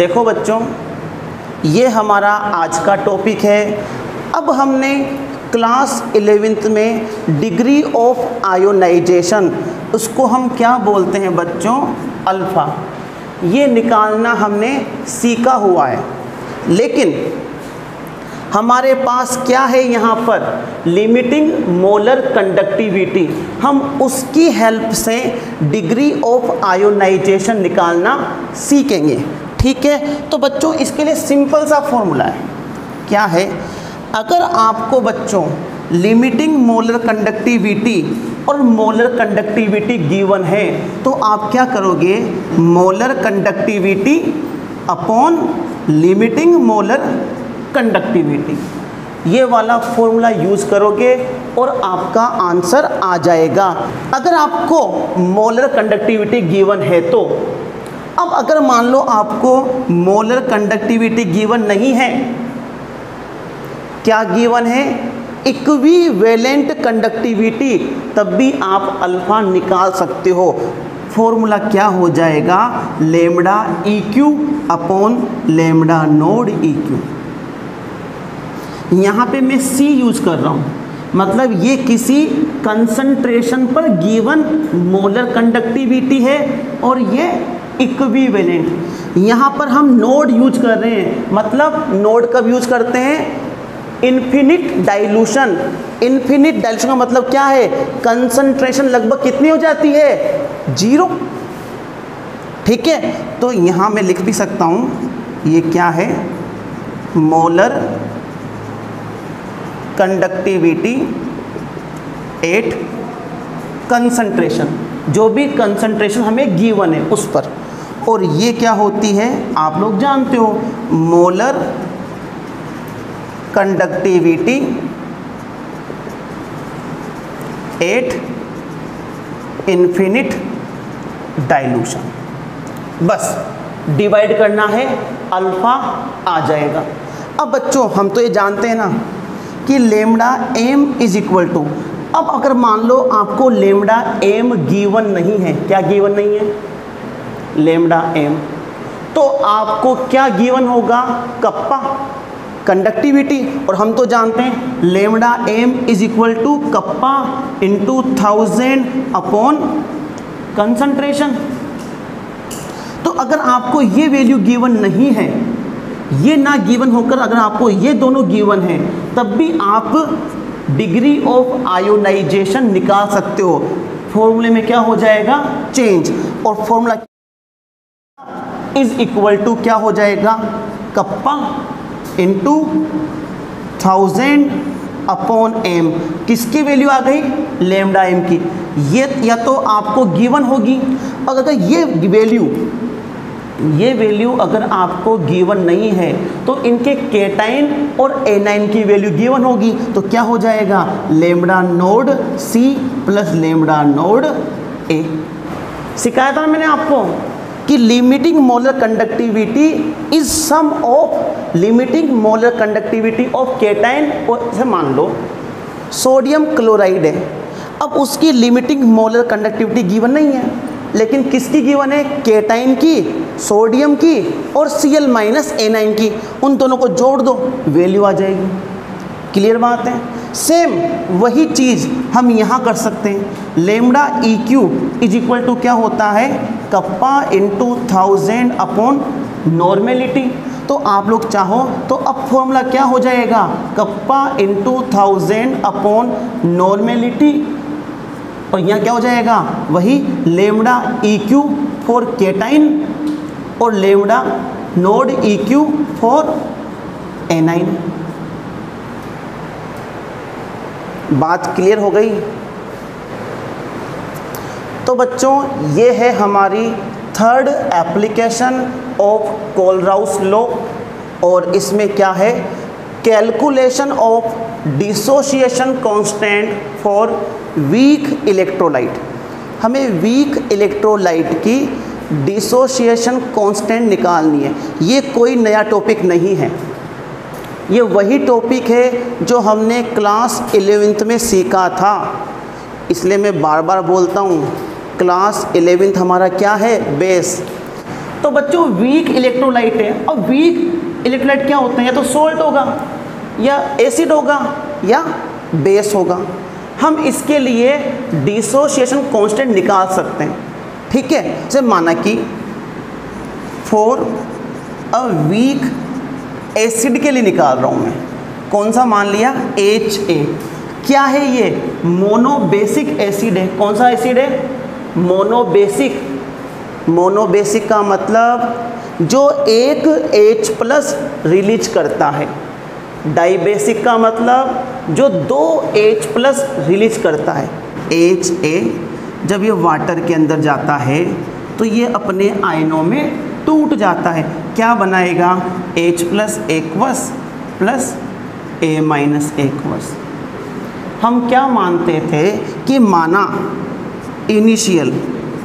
देखो बच्चों, ये हमारा आज का टॉपिक है। अब हमने क्लास 11th में डिग्री ऑफ आयोनाइजेशन, उसको हम क्या बोलते हैं बच्चों, अल्फ़ा, ये निकालना हमने सीखा हुआ है। लेकिन हमारे पास क्या है यहाँ पर, लिमिटिंग मोलर कंडक्टिविटी, हम उसकी हेल्प से डिग्री ऑफ आयोनाइजेशन निकालना सीखेंगे। ठीक है, तो बच्चों इसके लिए सिंपल सा फॉर्मूला है। क्या है, अगर आपको बच्चों लिमिटिंग मोलर कंडक्टिविटी और मोलर कंडक्टिविटी गिवन है तो आप क्या करोगे, molar conductivity upon limiting molar conductivity, ये वाला फॉर्मूला यूज़ करोगे और आपका आंसर आ जाएगा। अगर आपको मोलर कंडक्टिविटी गिवन है तो अब अगर मान लो आपको मोलर कंडक्टिविटी गिवन नहीं है, क्या गिवन है, इक्विवेलेंट कंडक्टिविटी, तब भी आप अल्फ़ा निकाल सकते हो। फॉर्मूला क्या हो जाएगा, lambda e q upon lambda nought e q. यहाँ पे मैं सी यूज़ कर रहा हूँ, मतलब ये किसी कंसंट्रेशन पर गिवन मोलर कंडक्टिविटी है और ये इक्विवेलेंट। यहाँ पर हम नोड यूज कर रहे हैं, मतलब नोड कब यूज करते हैं, इन्फिनिट डाइल्यूशन। इन्फिनिट डाइल्यूशन का मतलब क्या है, कंसंट्रेशन लगभग कितनी हो जाती है, 0। ठीक है, तो यहाँ मैं लिख भी सकता हूँ, ये क्या है, मोलर कंडक्टिविटी एट कंसंट्रेशन, जो भी कंसंट्रेशन हमें गिवन है उस पर। और ये क्या होती है, आप लोग जानते हो, molar conductivity at infinite dilution. बस डिवाइड करना है, अल्फ़ा आ जाएगा। अब बच्चों हम तो ये जानते हैं ना कि lambda m is equal to, अब अगर मान लो आपको लेमडा एम गिवन नहीं है, क्या गिवन नहीं है, लेमडा एम, तो आपको क्या गिवन होगा, कप्पा कंडक्टिविटी। और हम तो जानते हैं lambda m is equal to kappa into 1000 upon concentration. तो अगर आपको ये वैल्यू गिवन नहीं है, ये ना गिवन होकर अगर आपको ये दोनों गिवन हैं, तब भी आप डिग्री ऑफ आयोनाइजेशन निकाल सकते हो। फॉर्मूले में क्या हो जाएगा, चेंज, और फॉर्मूला इज इक्वल टू क्या हो जाएगा, कप्पा इंटू 1000 अपॉन एम। किसकी वैल्यू आ गई, लेमडा एम की। ये या तो आपको गिवन होगी, और अगर ये वैल्यू अगर आपको गिवन नहीं है तो इनके केटाइन और एनाइन की वैल्यू गिवन होगी, तो क्या हो जाएगा, lambda nought c plus lambda nought a. सिखाया था मैंने आपको कि limiting molar conductivity is sum of limiting molar conductivity of cation. और जैसे मान लो सोडियम क्लोराइड है, अब उसकी लिमिटिंग मोलर कंडक्टिविटी गिवन नहीं है, लेकिन किसकी गिवन है, केटाइन की, सोडियम की और Cl माइनस एनाइन की। उन दोनों को जोड़ दो, वैल्यू आ जाएगी। क्लियर बात है। सेम वही चीज़ हम यहाँ कर सकते हैं। Lambda e q is equal to क्या होता है, कप्पा इंटू 1000 अपॉन नॉर्मेलिटी। तो आप लोग चाहो तो अब फॉर्मूला क्या हो जाएगा, कप्पा इंटू 1000 अपॉन नॉर्मेलिटी, और यहाँ क्या हो जाएगा, वही lambda e q for cation और lambda nought e q for anion. बात क्लियर हो गई। तो बच्चों ये है हमारी third application of Kohlrausch law, और इसमें क्या है, calculation of dissociation constant for weak electrolyte. हमें वीक इलेक्ट्रोलाइट की डिसोसिएशन कांस्टेंट निकालनी है। ये कोई नया टॉपिक नहीं है, ये वही टॉपिक है जो हमने क्लास 11th में सीखा था। इसलिए मैं बार बार बोलता हूँ, क्लास 11th हमारा क्या है, बेस। तो बच्चों वीक इलेक्ट्रोलाइट है, और वीक इलेक्ट्रोलाइट क्या होते हैं, या तो सोल्ट होगा या एसिड होगा या बेस होगा। हम इसके लिए डिसोसिएशन कांस्टेंट निकाल सकते हैं, ठीक है। जैसे माना कि फॉर अ वीक एसिड के लिए निकाल रहा हूँ मैं, कौन सा मान लिया, HA। क्या है ये, मोनोबेसिक एसिड है। कौन सा एसिड है, मोनोबेसिक। मोनोबेसिक का मतलब जो एक H+ रिलीज करता है। डाइबेसिक का मतलब जो 2 H+ रिलीज करता है। HA जब ये वाटर के अंदर जाता है तो ये अपने आयनों में टूट जाता है, क्या बनाएगा, H+ aqueous plus A- aqueous. हम क्या मानते थे कि माना इनिशियल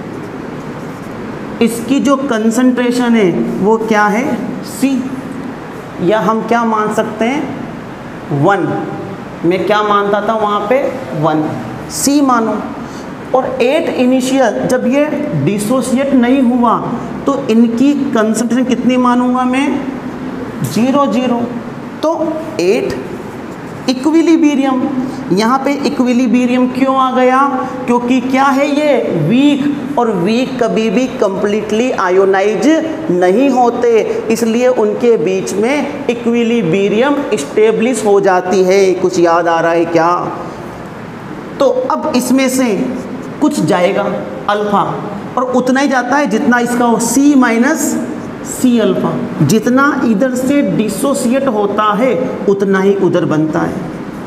इसकी जो कंसंट्रेशन है वो क्या है, C, या हम क्या मान सकते हैं 1। मैं क्या मानता था वहाँ पे 1, C मानो। और 8 इनिशियल जब ये डिसोसिएट नहीं हुआ तो इनकी कंसंट्रेशन कितनी मानूंगा मैं, 0 0। तो 8 इक्विलिब्रियम। यहाँ पे इक्विलिब्रियम क्यों आ गया, क्योंकि क्या है ये वीक, और वीक कभी भी कंप्लीटली आयोनाइज नहीं होते, इसलिए उनके बीच में इक्विलिब्रियम स्टेब्लिश हो जाती है। कुछ याद आ रहा है क्या? तो अब इसमें से कुछ जाएगा अल्फा, और उतना ही जाता है जितना इसका हो, C अल्फा। जितना इधर से डिसोसिएट होता है उतना ही उधर बनता है।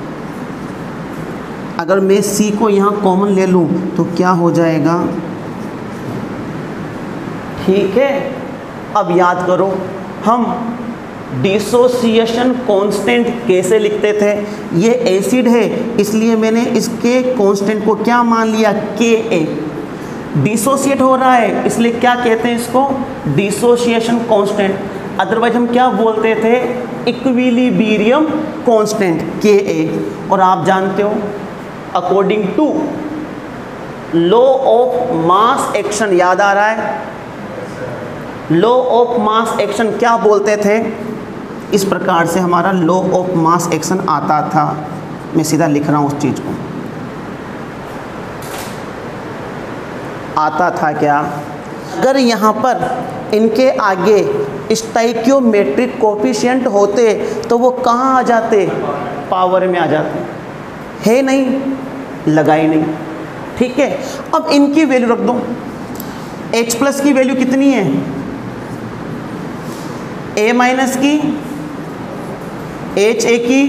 अगर मैं C को यहाँ कॉमन ले लूँ तो क्या हो जाएगा, ठीक है। अब याद करो हम डिसोसिएशन कांस्टेंट कैसे लिखते थे, ये एसिड है इसलिए मैंने इसके कांस्टेंट को क्या मान लिया, Ka। डिसोसिएट हो रहा है इसलिए क्या कहते हैं इसको, डिसोसिएशन कांस्टेंट। अदरवाइज हम क्या बोलते थे, इक्विलिब्रियम कांस्टेंट Ka। और आप जानते हो according to law of mass action, याद आ रहा है, लॉ ऑफ मास एक्शन क्या बोलते थे, इस प्रकार से हमारा लॉ ऑफ मास एक्शन आता था। मैं सीधा लिख रहा हूँ उस चीज़ को, आता था क्या, अगर यहाँ पर इनके आगे स्टाइकियोमेट्रिक कोफिशिएंट होते तो वो कहाँ आ जाते, पावर में आ जाते, है नहीं, लगाई नहीं, ठीक है। अब इनकी वैल्यू रख दो, H+ की वैल्यू कितनी है, A- की, HA की,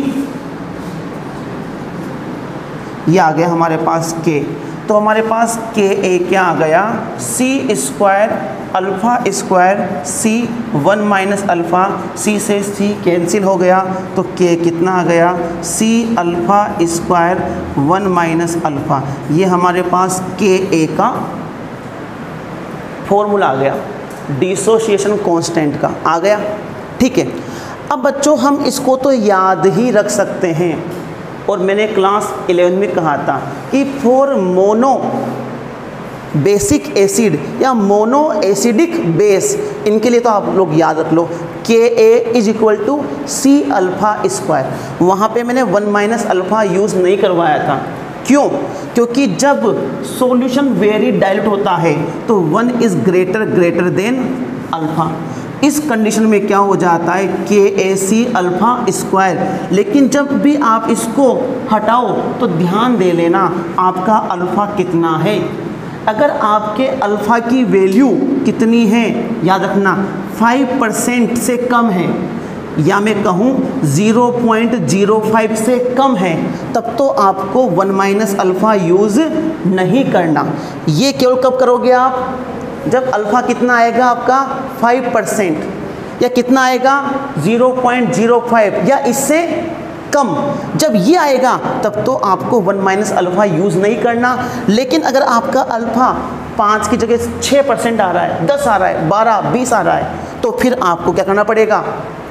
ये आ गया हमारे पास K। तो हमारे पास Ka क्या आ गया, C² alpha square C 1 - alpha, C से C कैंसिल हो गया तो K कितना आ गया, C अल्फ़ा स्क्वायर 1 - अल्फ़ा। ये हमारे पास Ka का फॉर्मूला आ गया, डिसोसिएशन कांस्टेंट का आ गया, ठीक है। अब बच्चों हम इसको तो याद ही रख सकते हैं, और मैंने क्लास 11 में कहा था कि फॉर मोनो बेसिक एसिड या मोनो एसिडिक बेस, इनके लिए तो आप लोग याद रख लो Ka = C अल्फ़ा स्क्वायर। वहाँ पे मैंने 1 - अल्फ़ा यूज़ नहीं करवाया था, क्यों, क्योंकि जब सॉल्यूशन वेरी डाइल्यूट होता है तो 1 इज़ ग्रेटर देन अल्फ़ा। इस कंडीशन में क्या हो जाता है, KaC अल्फ़ा स्क्वायर। लेकिन जब भी आप इसको हटाओ तो ध्यान दे लेना आपका अल्फ़ा कितना है। अगर आपके अल्फ़ा की वैल्यू कितनी है, याद रखना 5% से कम है, या मैं कहूँ 0.05 से कम है, तब तो आपको 1 - अल्फ़ा यूज़ नहीं करना। ये केवल कब करोगे आप, जब अल्फ़ा कितना आएगा आपका 5%, या कितना आएगा 0.05 या इससे कम। जब ये आएगा तब तो आपको 1 - अल्फ़ा यूज़ नहीं करना। लेकिन अगर आपका अल्फ़ा 5 की जगह 6% आ रहा है, 10 आ रहा है, 12 20 आ रहा है, तो फिर आपको क्या करना पड़ेगा,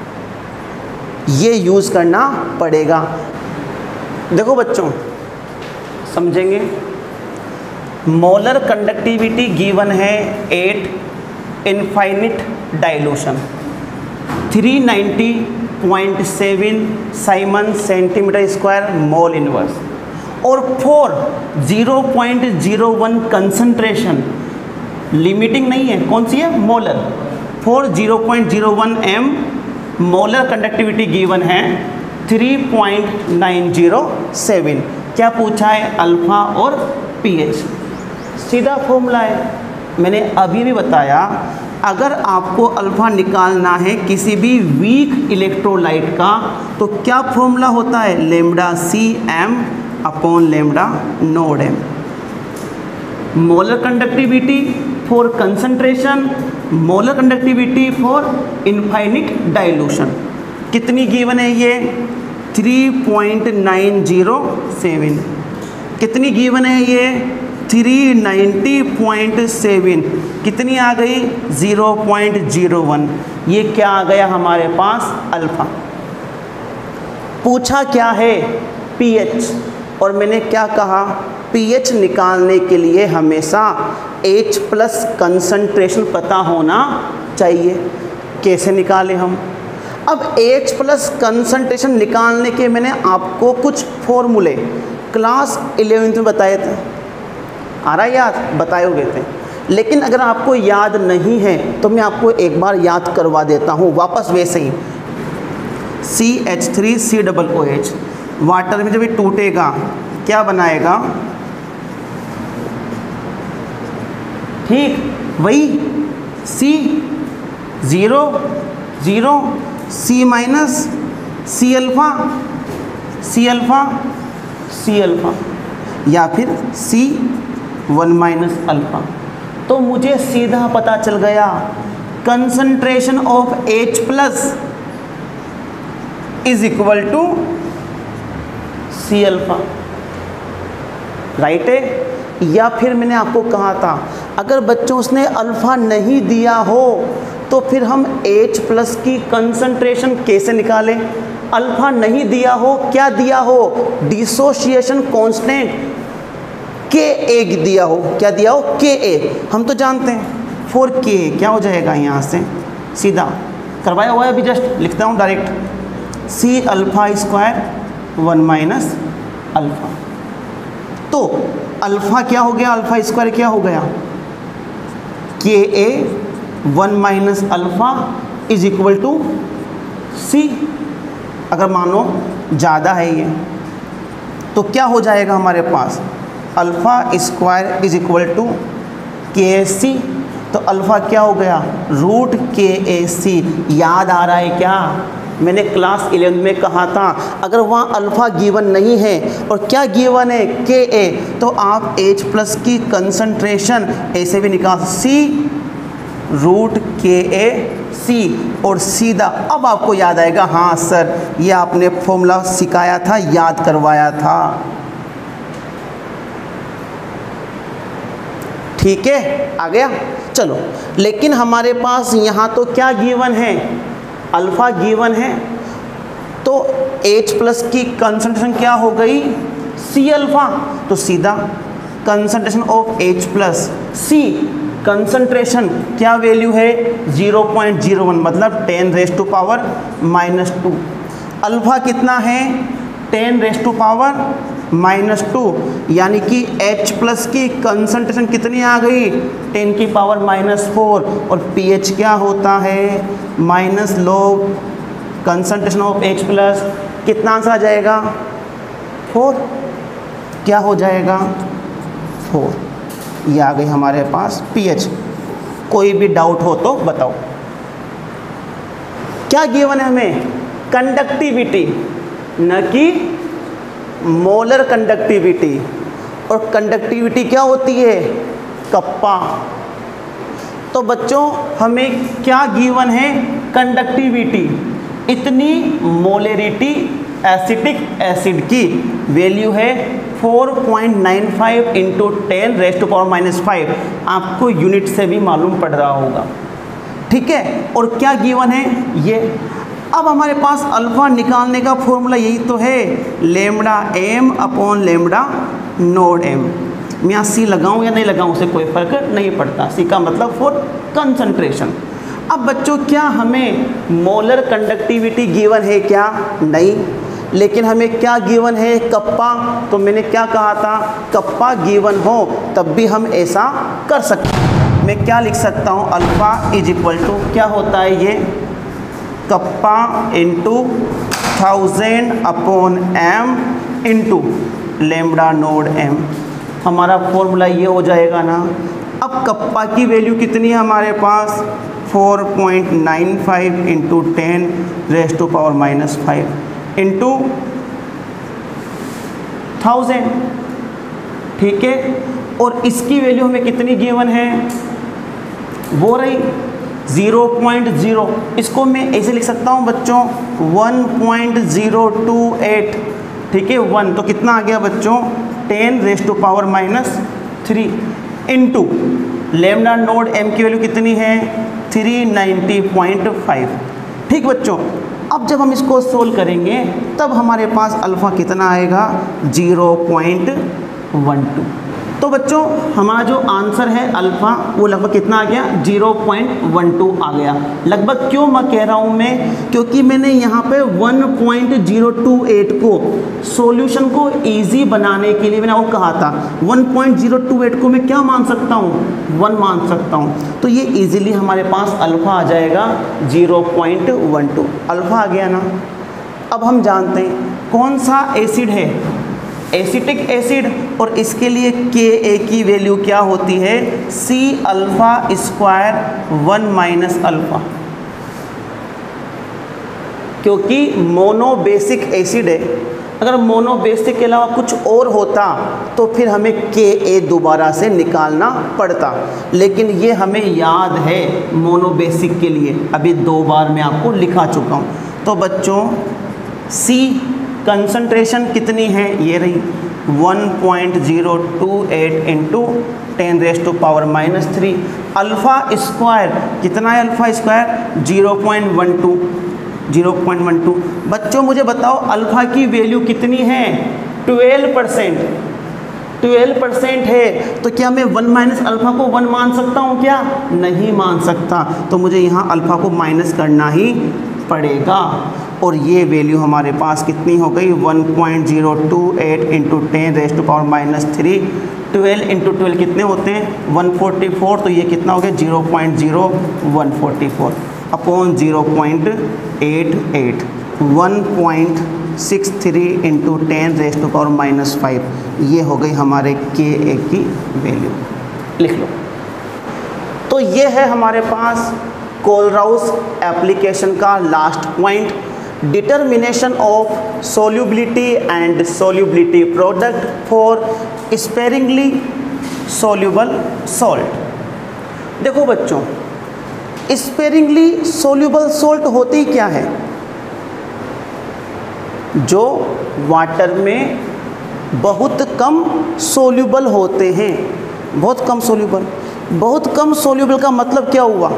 ये यूज़ करना पड़ेगा। देखो बच्चों समझेंगे, मोलर कंडक्टिविटी गिवन है 8, infinite dilution 390.7 siemens centimetre square mole inverse, और 4 0.01 कंसंट्रेशन, लिमिटिंग नहीं है, कौन सी है, molar, 4 0.01 m molar conductivity given है 3.907। क्या पूछा है, अल्फा और पीएच। सीधा फॉर्मूला है, मैंने अभी भी बताया, अगर आपको अल्फा निकालना है किसी भी वीक इलेक्ट्रोलाइट का तो क्या फॉर्मूला होता है, lambda c m upon lambda nought m. Molar conductivity for concentration, molar conductivity for infinite dilution. कितनी गिवन है ये, 3.907। कितनी गिवन है ये, 390.7। कितनी आ गई, 0.01। ये क्या आ गया हमारे पास, अल्फा। पूछा क्या है, पीएच, और मैंने क्या कहा, पीएच निकालने के लिए हमेशा H प्लस कंसंट्रेशन पता होना चाहिए। कैसे निकालें हम, अब H प्लस कंसंट्रेशन निकालने के मैंने आपको कुछ फॉर्मूले क्लास 11th में बताए थे, आ रहा है याद, बताए हुए थे। लेकिन अगर आपको याद नहीं है तो मैं आपको एक बार याद करवा देता हूँ वापस वैसे ही। CH3COOH वाटर में जब ये टूटेगा क्या बनाएगा, ठीक वही C0 0 C minus C alpha या फिर C1 माइनस अल्फ़ा। तो मुझे सीधा पता चल गया concentration of H plus is equal to C alpha, right है। या फिर मैंने आपको कहा था अगर बच्चों उसने अल्फ़ा नहीं दिया हो तो फिर हम H प्लस की कंसंट्रेशन कैसे निकालें, अल्फ़ा नहीं दिया हो, क्या दिया हो, डिसोसिएशन कांस्टेंट Ka दिया हो, क्या दिया हो, Ka, हम तो जानते हैं 4Ka। क्या हो जाएगा, यहाँ से सीधा करवाया हुआ है, अभी जस्ट लिखता हूँ direct, C alpha square 1 minus alpha. तो अल्फ़ा क्या हो गया, अल्फ़ा स्क्वायर क्या हो गया, Ka 1 minus alpha is equal to C। अगर मानो ज़्यादा है ये तो क्या हो जाएगा हमारे पास, alpha square is equal to KC। तो अल्फ़ा क्या हो गया, रूट KAC। याद आ रहा है क्या, मैंने क्लास 11 में कहा था अगर वहाँ अल्फ़ा गिवन नहीं है और क्या गिवन है, Ka, तो आप H प्लस की कंसंट्रेशन ऐसे भी निकाल, C रूट KAC, और सीधा अब आपको याद आएगा, हाँ सर ये आपने फॉर्मूला सिखाया था, याद करवाया था, ठीक है, आ गया। चलो, लेकिन हमारे पास यहाँ तो क्या गिवन है, अल्फ़ा गिवन है, तो H प्लस की कंसंट्रेशन क्या हो गई, C अल्फ़ा। तो सीधा concentration of H plus C, concentration क्या वैल्यू है, 0.01, मतलब 10⁻⁻²। अल्फ़ा कितना है, 10⁻⁻², यानी कि H प्लस की कंसंट्रेशन कितनी आ गई, 10⁻⁻⁴, और pH क्या होता है, minus log concentration of H plus, कितना आंसर आ जाएगा, 4। क्या हो जाएगा, 4। ये आ गई हमारे पास pH। कोई भी डाउट हो तो बताओ। क्या गिवन है हमें, कंडक्टिविटी, न कि मोलर कंडक्टिविटी। और कंडक्टिविटी क्या होती है, कप्पा। तो बच्चों हमें क्या गिवन है, कंडक्टिविटी, इतनी मोलरिटी एसिटिक एसिड की वैल्यू है 4.95 इंटू 10⁻⁻⁵। आपको यूनिट से भी मालूम पड़ रहा होगा, ठीक है। और क्या गिवन है ये। अब हमारे पास अल्फ़ा निकालने का फॉर्मूला यही तो है, lambda m upon lambda nought m। मैं यहाँ सी लगाऊँ या नहीं लगाऊँ उससे कोई फ़र्क नहीं पड़ता। सी का मतलब फॉर कंसंट्रेशन। अब बच्चों क्या हमें मोलर कंडक्टिविटी गिवन है क्या? नहीं। लेकिन हमें क्या गिवन है? कप्पा। तो मैंने क्या कहा था? कप्पा गिवन हो तब भी हम ऐसा कर सकते हैं। मैं क्या लिख सकता हूँ? अल्फ़ा इज इक्वल टू क्या होता है ये? Kappa into 1000 upon m into lambda nought m. हमारा फॉर्मूला ये हो जाएगा ना। अब कप्पा की वैल्यू कितनी है हमारे पास? 4.95 इंटू 10⁻⁻5 इंटू 1000, ठीक है। और इसकी वैल्यू हमें कितनी गिवन है? वो रही 0.0। इसको मैं ऐसे लिख सकता हूँ बच्चों 1.028, ठीक है। 1 तो कितना आ गया बच्चों? 10⁻³ इंटू लेमडा नोड एम की वैल्यू कितनी है? 390.5, ठीक बच्चों। अब जब हम इसको सोल्व करेंगे तब हमारे पास अल्फ़ा कितना आएगा? 0.12। तो बच्चों हमारा जो आंसर है अल्फ़ा वो लगभग कितना आ गया? 0.12 आ गया। लगभग क्यों मैं कह रहा हूँ मैं? क्योंकि मैंने यहाँ पे 1.028 को सॉल्यूशन को इजी बनाने के लिए मैंने वो कहा था 1.028 को मैं क्या मान सकता हूँ? 1 मान सकता हूँ। तो ये इजीली हमारे पास अल्फ़ा आ जाएगा 0.12। अल्फ़ा आ गया ना। अब हम जानते हैं कौन सा एसिड है? Acetic acid. और इसके लिए Ka की वैल्यू क्या होती है? C alpha square 1 minus alpha. क्योंकि मोनोबेसिक एसिड है। अगर मोनोबेसिक के अलावा कुछ और होता तो फिर हमें Ka दोबारा से निकालना पड़ता, लेकिन ये हमें याद है मोनोबेसिक के लिए। अभी 2 बार मैं आपको लिखा चुका हूँ। तो बच्चों C कंसंट्रेशन कितनी है? ये रही 1.028 इंटू 10⁻⁻3। अल्फ़ा स्क्वायर कितना है? Alpha square 0.12। बच्चों मुझे बताओ अल्फ़ा की वैल्यू कितनी है? 12% है। तो क्या मैं 1 माइनस अल्फ़ा को 1 मान सकता हूँ क्या? नहीं मान सकता। तो मुझे यहाँ अल्फ़ा को माइनस करना ही पड़ेगा। और ये वैल्यू हमारे पास कितनी हो गई? 1.028 इंटू 10⁻⁻3। 12 इंटू 12 कितने होते हैं? 144। तो ये कितना हो गया? 0.0144 अपॉन 0.88। 1.63 इंटू 10⁻⁻5। ये हो गई हमारे Ka की वैल्यू। लिख लो। तो ये है हमारे पास कोलराउस एप्लीकेशन का last point, determination of solubility and solubility product for sparingly soluble salt। देखो बच्चों sparingly soluble salt होती क्या है? जो वाटर में बहुत कम सोल्यूबल होते हैं। बहुत कम सोल्यूबल। बहुत कम सोल्यूबल का मतलब क्या हुआ?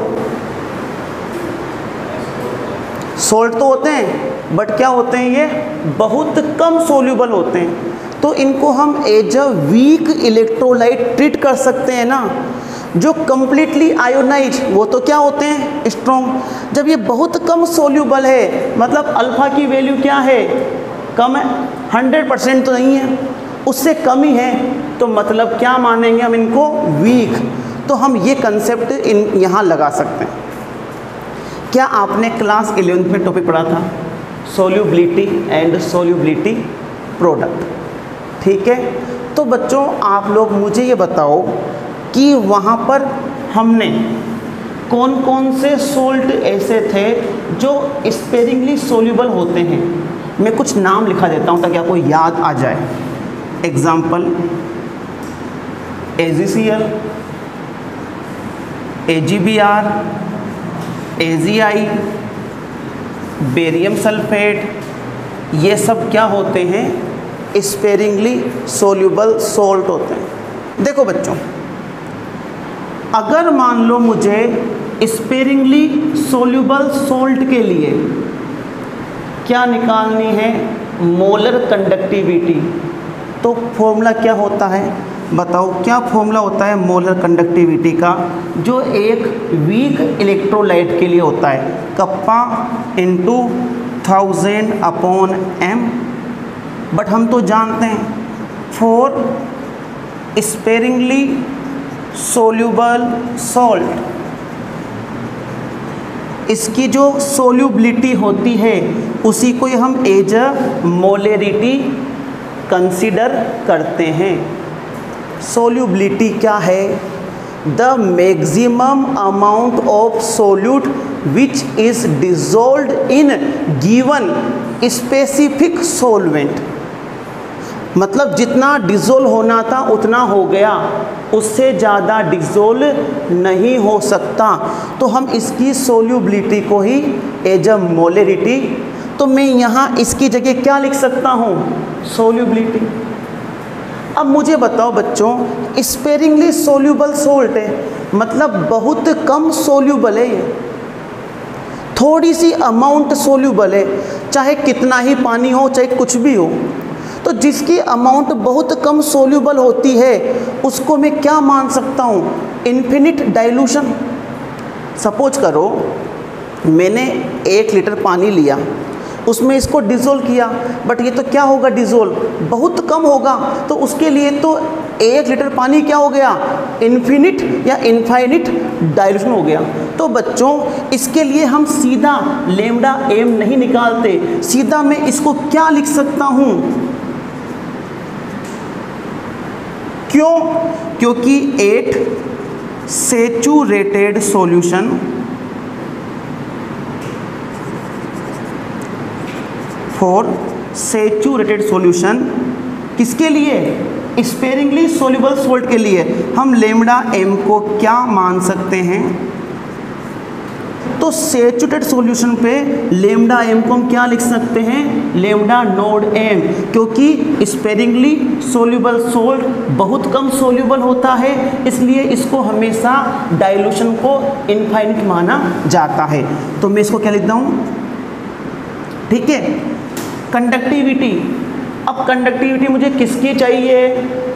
सोल्ट तो होते हैं बट क्या होते हैं? ये बहुत कम सोल्यूबल होते हैं। तो इनको हम as a weak electrolyte treat कर सकते हैं ना। जो कंप्लीटली आयोनाइज वो तो क्या होते हैं? स्ट्रॉन्ग। जब ये बहुत कम सोल्यूबल है मतलब अल्फ़ा की वैल्यू क्या है? कम है। 100% तो नहीं है, उससे कम ही है। तो मतलब क्या मानेंगे हम इनको? वीक। तो हम ये कंसेप्ट यहाँ लगा सकते हैं। क्या आपने क्लास 11th में टॉपिक पढ़ा था? सोल्यूबिलिटी एंड सोल्यूबिलिटी प्रोडक्ट, ठीक है। तो बच्चों आप लोग मुझे ये बताओ कि वहाँ पर हमने कौन कौन से सोल्ट ऐसे थे जो स्पेरिंगली सोल्यूबल होते हैं। मैं कुछ नाम लिखा देता हूँ ताकि आपको याद आ जाए। Example AgCl, AgBr, AgI, barium sulphate, ये सब क्या होते हैं? स्पेरिंगली सोल्यूबल सोल्ट होते हैं। देखो बच्चों अगर मान लो मुझे स्पेरिंगली सोल्यूबल सोल्ट के लिए क्या निकालनी है? Molar conductivity. तो फॉर्मूला क्या होता है? बताओ क्या फॉर्मूला होता है मोलर कंडक्टिविटी का, जो एक वीक इलेक्ट्रोलाइट के लिए होता है, कप्पा इंटू 1000/m। बट हम तो जानते हैं फॉर स्पेरिंगली सोल्यूबल सॉल्ट, इसकी जो सोल्यूबिलिटी होती है उसी को हम एज अ मोलेरिटी कंसीडर करते हैं। सोल्यूबिलिटी क्या है? The maximum amount of solute which is dissolved in given specific solvent, मतलब जितना डिजोल्व होना था उतना हो गया, उससे ज़्यादा डिजोल्व नहीं हो सकता। तो हम इसकी सोल्यूबिलिटी को ही एज अ मोलेरिटी, तो मैं यहाँ इसकी जगह क्या लिख सकता हूँ? सोल्यूबिलिटी। अब मुझे बताओ बच्चों, स्पेरिंगली सोल्यूबल सोल्ट है, मतलब बहुत कम सोल्यूबल है, ये थोड़ी सी अमाउंट सोल्यूबल है, चाहे कितना ही पानी हो चाहे कुछ भी हो। तो जिसकी अमाउंट बहुत कम सोल्यूबल होती है उसको मैं क्या मान सकता हूँ? Infinite dilution. सपोज करो मैंने 1 लीटर पानी लिया, उसमें इसको डिज़ोल्व किया, बट ये तो क्या होगा? डिज़ोल्व बहुत कम होगा, तो उसके लिए तो 1 लीटर पानी क्या हो गया? इन्फिनिट या इनफाइनिट डाइल्यूशन हो गया। तो बच्चों इसके लिए हम सीधा लेमडा एम नहीं निकालते, सीधा मैं इसको क्या लिख सकता हूँ? क्यों? क्योंकि 8 saturated solution for saturated solution किसके लिए? स्पेरिंगली सोल्यूबल सॉल्ट के लिए हम लेमडा एम को क्या मान सकते हैं? तो सैचुरेटेड सॉल्यूशन पे लेमडा एम को हम क्या लिख सकते हैं? लेमडा नोड एम, क्योंकि स्पेरिंगली सोल्यूबल सॉल्ट बहुत कम सोल्यूबल होता है, इसलिए इसको हमेशा डाइल्यूशन को इनफाइनिट माना जाता है। तो मैं इसको क्या लिखता हूँ? ठीक है। कंडक्टिविटी, अब कंडक्टिविटी मुझे किसकी चाहिए?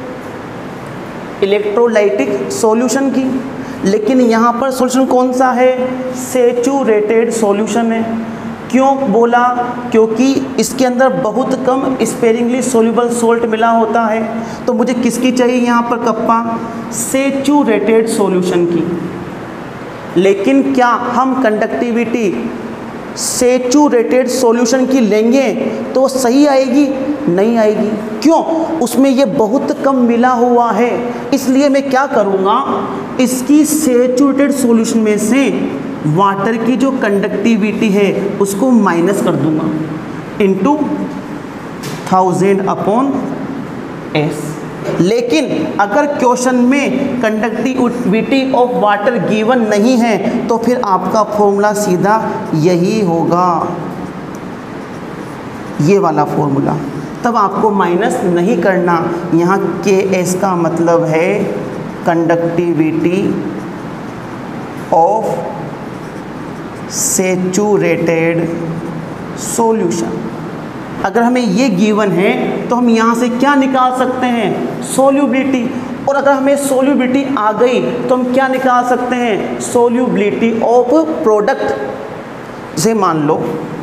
इलेक्ट्रोलाइटिक सॉल्यूशन की, लेकिन यहाँ पर सॉल्यूशन कौन सा है? सैचुरेटेड सॉल्यूशन है। क्यों बोला? क्योंकि इसके अंदर बहुत कम स्पेरिंगली सोल्यूबल सॉल्ट मिला होता है। तो मुझे किसकी चाहिए यहाँ पर कप्पा? सैचुरेटेड सॉल्यूशन की। लेकिन क्या हम कंडक्टिविटी सैचुरेटेड सॉल्यूशन की लेंगे तो सही आएगी? नहीं आएगी। क्यों? उसमें ये बहुत कम मिला हुआ है, इसलिए मैं क्या करूँगा? इसकी सैचुरेटेड सॉल्यूशन में से वाटर की जो कंडक्टिविटी है उसको माइनस कर दूंगा इंटू 1000/s। लेकिन अगर क्वेश्चन में कंडक्टिविटी ऑफ वाटर गिवन नहीं है तो फिर आपका फॉर्मूला सीधा यही होगा, ये वाला फॉर्मूला। तब आपको माइनस नहीं करना। यहाँ Ks का मतलब है कंडक्टिविटी ऑफ सैचुरेटेड सॉल्यूशन। अगर हमें ये गिवन है तो हम यहाँ से क्या निकाल सकते हैं? सोल्यूबिलिटी। और अगर हमें सोल्यूबिलिटी आ गई तो हम क्या निकाल सकते हैं? Solubility of product. जैसे मान लो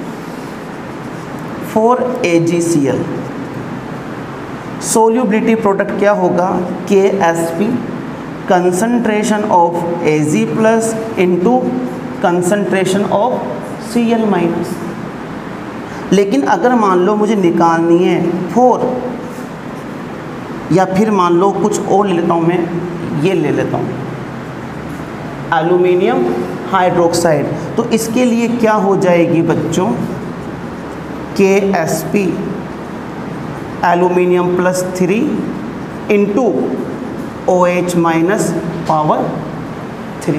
फॉर AgCl सोल्यूबिलिटी प्रोडक्ट क्या होगा? KSP, concentration of Ag plus into concentration of Cl minus. लेकिन अगर मान लो मुझे निकालनी है 4, या फिर मान लो कुछ और ले लेता हूँ, मैं ये ले लेता हूँ एल्यूमिनियम हाइड्रोक्साइड, तो इसके लिए क्या हो जाएगी बच्चों? KSP aluminium plus 3 into OH minus power 3।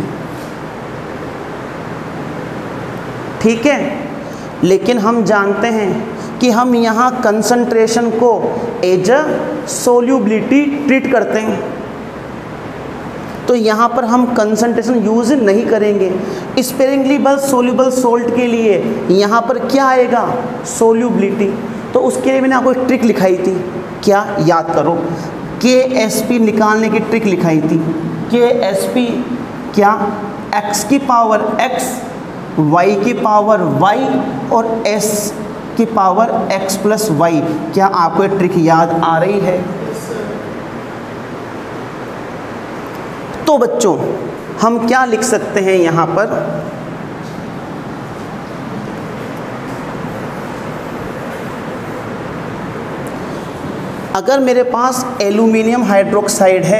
ठीक है। लेकिन हम जानते हैं कि हम यहाँ कंसंट्रेशन को एज अ सोल्यूबिलिटी ट्रीट करते हैं, तो यहाँ पर हम कंसंट्रेशन यूज़ नहीं करेंगे। स्पेरिंगली बस सोल्यूबल सोल्ट के लिए यहाँ पर क्या आएगा? सोल्यूबिलिटी। तो उसके लिए मैंने आपको एक ट्रिक लिखाई थी, क्या? याद करो। KSP निकालने की ट्रिक लिखाई थी। KSP क्या, x की पावर x, y की पावर y और s की पावर x प्लस वाई। क्या आपको ये ट्रिक याद आ रही है? तो बच्चों हम क्या लिख सकते हैं यहाँ पर, अगर मेरे पास एल्यूमिनियम हाइड्रोक्साइड है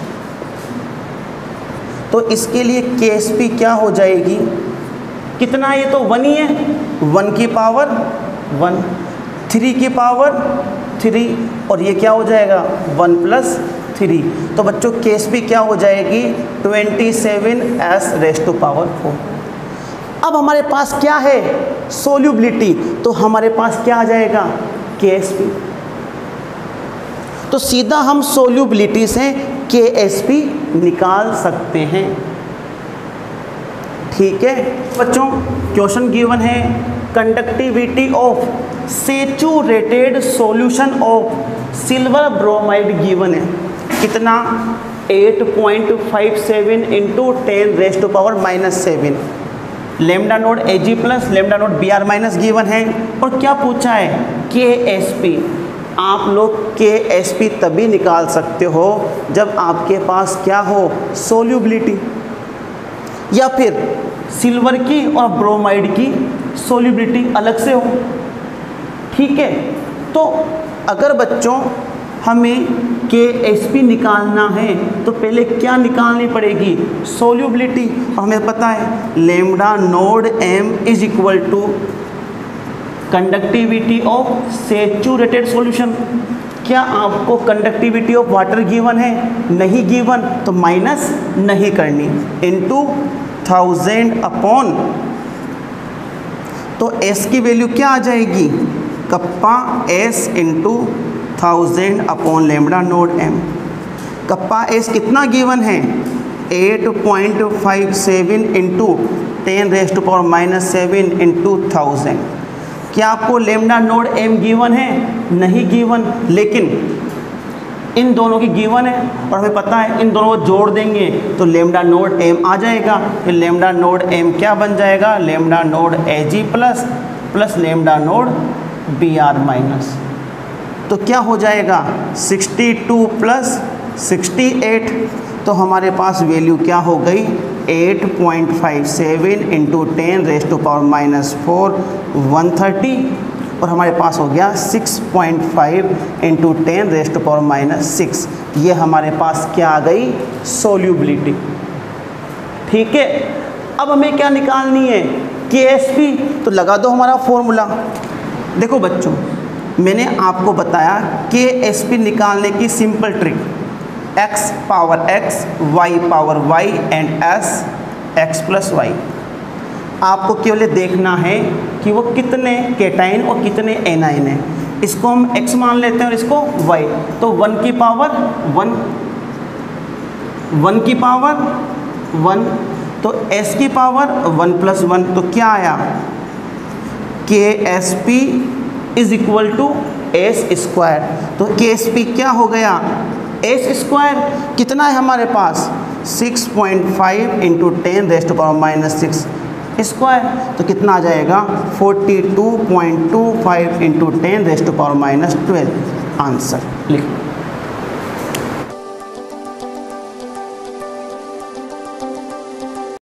तो इसके लिए KSP क्या हो जाएगी, कितना, ये तो 1 ही है, 1 की पावर 1, 3 की पावर 3 और ये क्या हो जाएगा 1 प्लस 3। तो बच्चों KSP क्या हो जाएगी 27s रेज़ टू पावर 4। अब हमारे पास क्या है सोल्यूबिलिटी, तो हमारे पास क्या आ जाएगा KSP। तो सीधा हम सोल्यूबिलिटी से KSP निकाल सकते हैं। ठीक है बच्चों, क्वेश्चन गिवन है conductivity of saturated solution of silver bromide given है, कितना 8.57 into 10 raise to power -7, lambda nought Ag plus lambda nought Br minus given है। और क्या पूछा है KSP। आप लोग KSP तभी निकाल सकते हो जब आपके पास क्या हो सोल्यूबिलिटी, या फिर सिल्वर की और ब्रोमाइड की सोल्यूबिलिटी अलग से हो। ठीक है, तो अगर बच्चों हमें KSP निकालना है तो पहले क्या निकालनी पड़ेगी सोल्यूबिलिटी। और हमें पता है lambda nought M is equal to conductivity of saturated solution. क्या आपको कंडक्टिविटी ऑफ वाटर गिवन है, नहीं गिवन, तो माइनस नहीं करनी, इनटू 1000 अपॉन, तो S की वैल्यू क्या आ जाएगी kappa S into 1000 upon lambda nought M। Kappa S कितना गिवन है 8.57 into 10 raise to power -7 into 1000। क्या आपको लेमडा नोड M गिवन है, नहीं गिवन, लेकिन इन दोनों की गिवन है और हमें पता है इन दोनों को जोड़ देंगे तो लेमडा नोड M आ जाएगा। फिर लेमडा नोड M क्या बन जाएगा, lambda nought Ag plus plus lambda nought Br minus. तो क्या हो जाएगा 62 प्लस 68। तो हमारे पास वैल्यू क्या हो गई 8.57 इंटू 10 रेज़ टू पावर -4 130, और हमारे पास हो गया 6.5 इंटू 10 रेज़ टू पावर -6। ये हमारे पास क्या आ गई सोल्यूबिलिटी। ठीक है, अब हमें क्या निकालनी है KSP। तो लगा दो हमारा फॉर्मूला। देखो बच्चों, मैंने आपको बताया KSP निकालने की simple trick, x power x, y power y and s x plus y। आपको केवल देखना है कि वो कितने केटाइन और कितने एनाइन है। इसको हम x मान लेते हैं और इसको y। तो 1 की पावर 1, 1 की पावर 1, तो s की पावर 1 प्लस 1। तो क्या आया KSP is equal to S square. तो KSP क्या हो गया S स्क्वायर, कितना है हमारे पास 6.5 into 10 raise to power -6 square. तो कितना आ जाएगा 42.25 into 10 raise to power -12। Answer लिख